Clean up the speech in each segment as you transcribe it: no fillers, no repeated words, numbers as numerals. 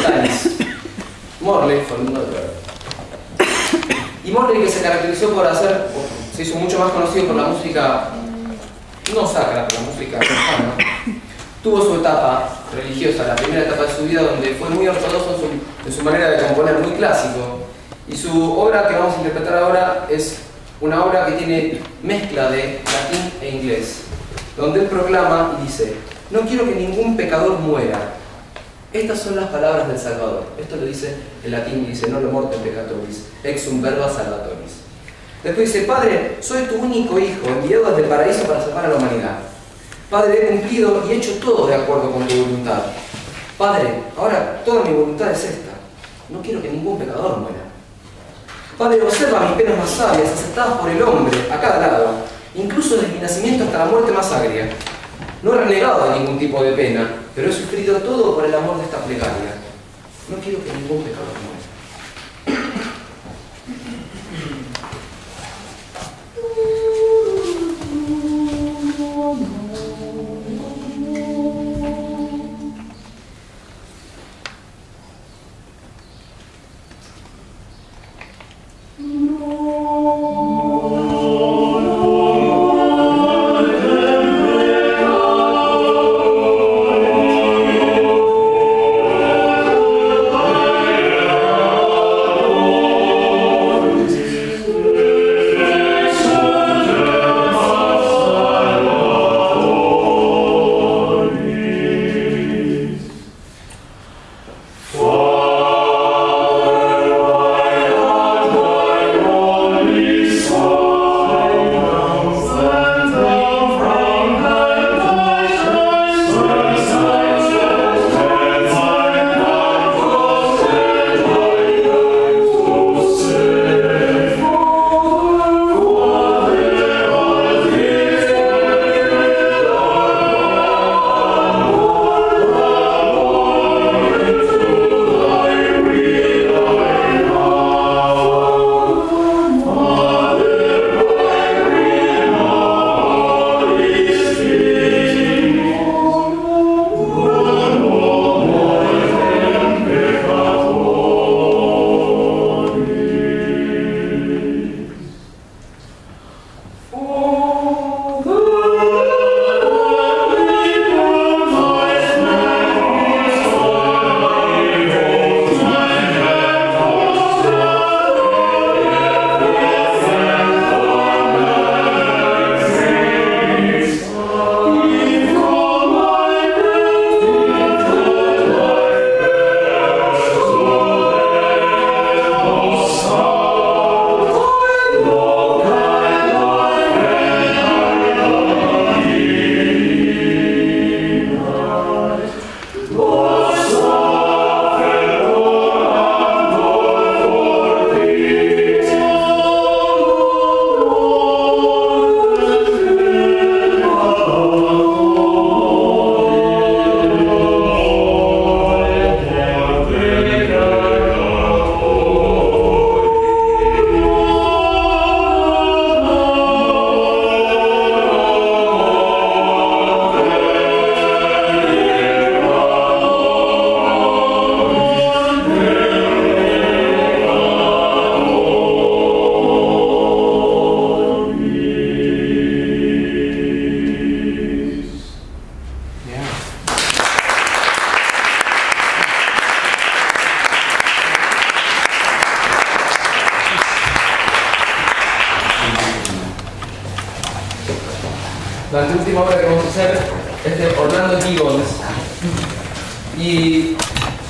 Alanis Morley fue alumno de Verdi. Y Morley, que se caracterizó por se hizo mucho más conocido por la música no sacra, pero la música profana, tuvo su etapa religiosa, la primera etapa de su vida, donde fue muy ortodoxo en su manera de componer, muy clásico. Y su obra que vamos a interpretar ahora es una obra que tiene mezcla de latín e inglés, donde él proclama y dice: no quiero que ningún pecador muera. Estas son las palabras del Salvador. Esto lo dice en latín, dice: non mortem peccatoris, exum verba salvatoris. Después dice: Padre, soy tu único hijo, enviado desde el paraíso para salvar a la humanidad. Padre, he cumplido y hecho todo de acuerdo con tu voluntad. Padre, ahora toda mi voluntad es esta: no quiero que ningún pecador muera. Padre, observa mis penas más sabias, aceptadas por el hombre, a cada lado, incluso desde mi nacimiento hasta la muerte más agria. No he renegado de ningún tipo de pena, pero he sufrido todo por el amor de esta plegaria. No quiero que ningún pecador muera. La última obra que vamos a hacer es de Orlando Gibbons. Y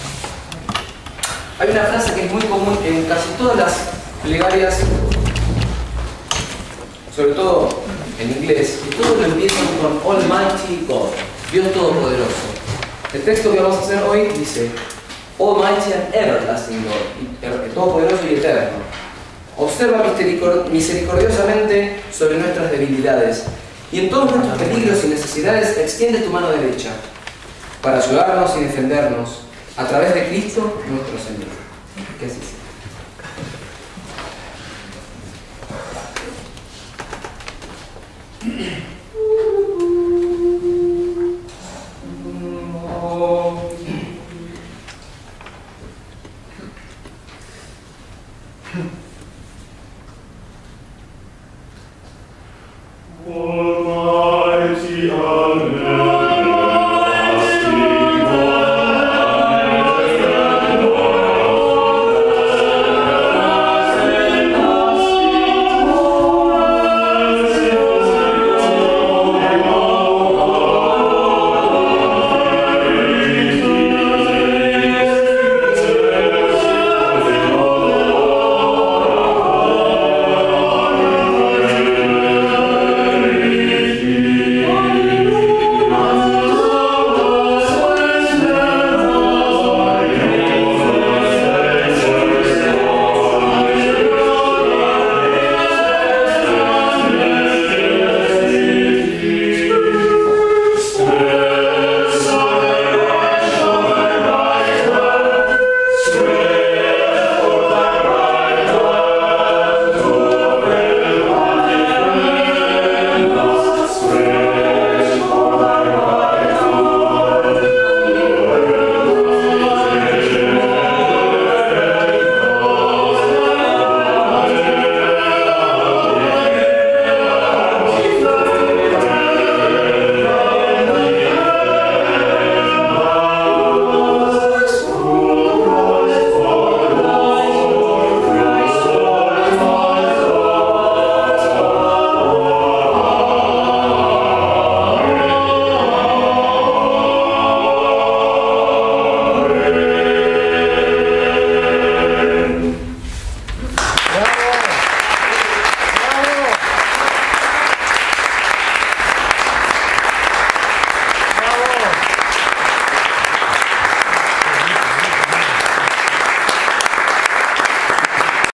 hay una frase que es muy común en casi todas las plegarias, sobre todo en inglés, y todos lo empiezan con Almighty God, Dios Todopoderoso. El texto que vamos a hacer hoy dice: Almighty and Everlasting God, Todopoderoso y Eterno. Observa misericordiosamente sobre nuestras debilidades y en todos nuestros peligros y necesidades extiende tu mano derecha para ayudarnos y defendernos a través de Cristo nuestro Señor. Que así sea. por